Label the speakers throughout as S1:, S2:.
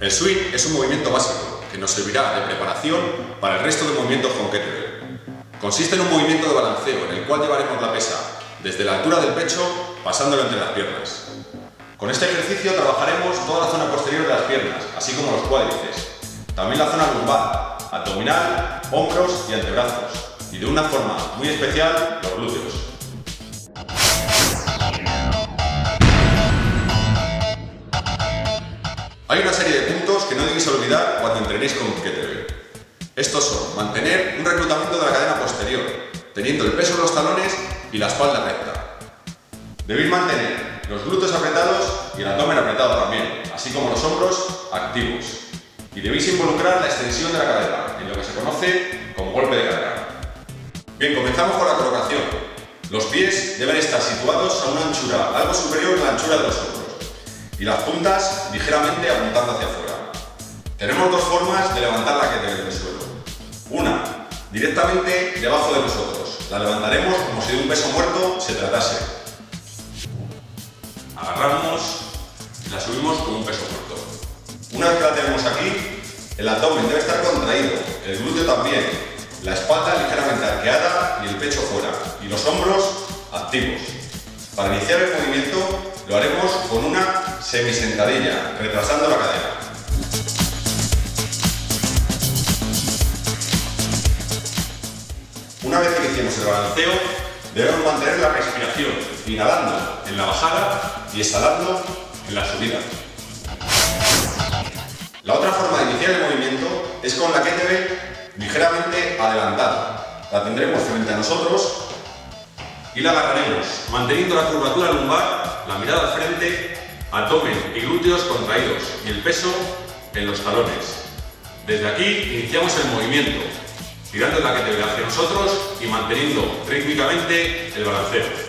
S1: El swing es un movimiento básico que nos servirá de preparación para el resto de movimientos con kettlebell. Consiste en un movimiento de balanceo en el cual llevaremos la pesa desde la altura del pecho pasándolo entre las piernas. Con este ejercicio trabajaremos toda la zona posterior de las piernas, así como los cuádriceps, también la zona lumbar, abdominal, hombros y antebrazos, y de una forma muy especial los glúteos. Hay una serie de puntos que no debéis olvidar cuando entrenéis con kettlebell. Estos son: mantener un reclutamiento de la cadena posterior, teniendo el peso en los talones y la espalda recta. Debéis mantener los glúteos apretados y el abdomen apretado también, así como los hombros activos. Y debéis involucrar la extensión de la cadera, en lo que se conoce como golpe de cadera. Bien, comenzamos con la colocación. Los pies deben estar situados a una anchura algo superior a la anchura de los hombros y las puntas ligeramente apuntando hacia afuera. Tenemos dos formas de levantar la kettlebell del suelo. Una, directamente debajo de nosotros. La levantaremos como si de un peso muerto se tratase. Agarramos y la subimos con un peso muerto. Una vez que la tenemos aquí, el abdomen debe estar contraído, el glúteo también, la espalda ligeramente arqueada y el pecho fuera, y los hombros activos. Para iniciar el movimiento lo haremos con una semisentadilla, retrasando la cadera. Una vez que iniciemos el balanceo, debemos mantener la respiración, inhalando en la bajada y exhalando en la subida. La otra forma de iniciar el movimiento es con la kettlebell ligeramente adelantada. La tendremos frente a nosotros y la agarraremos, manteniendo la curvatura lumbar, la mirada al frente, abdomen y glúteos contraídos y el peso en los talones. Desde aquí iniciamos el movimiento, tirando la kettlebell hacia nosotros y manteniendo rítmicamente el balanceo.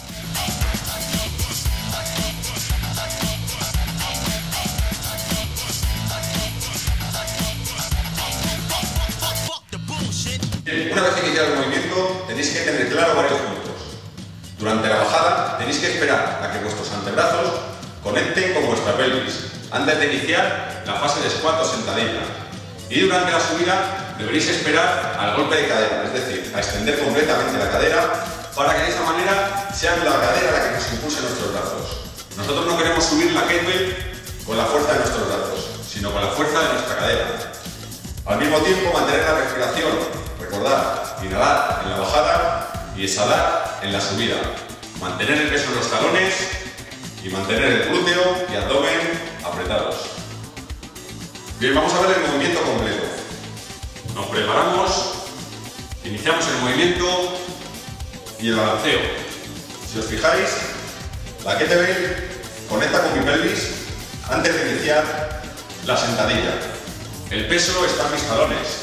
S1: Una vez iniciado el movimiento, tenéis que tener claro varios puntos. Durante la bajada, tenéis que esperar a que vuestros antebrazos conecten con vuestra pelvis, antes de iniciar la fase de squat o sentadilla. Y durante la subida, deberéis esperar al golpe de cadera, es decir, a extender completamente la cadera, para que de esta manera sea la cadera la que nos impulse nuestros brazos. Nosotros no queremos subir la kettlebell con la fuerza de nuestros brazos, sino con la fuerza de nuestra cadera. Al mismo tiempo, mantener la respiración. Recordad, inhalar en la bajada y exhalar en la subida. Mantener el peso en los talones y mantener el glúteo y abdomen apretados. Bien, vamos a ver el movimiento completo. Nos preparamos, iniciamos el movimiento y el balanceo. Si os fijáis, la kettlebell conecta con mi pelvis antes de iniciar la sentadilla. El peso está en mis talones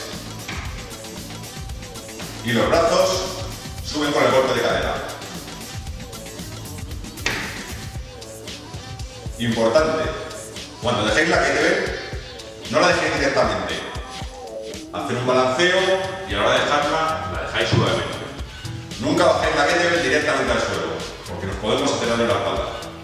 S1: y los brazos suben con el golpe de cadera. Importante, cuando dejéis la kettlebell, no la dejéis directamente. Haced un balanceo y a la hora de dejarla, la dejáis suavemente. Nunca bajéis la kettlebell directamente al suelo, porque nos podemos hacer daño en la espalda.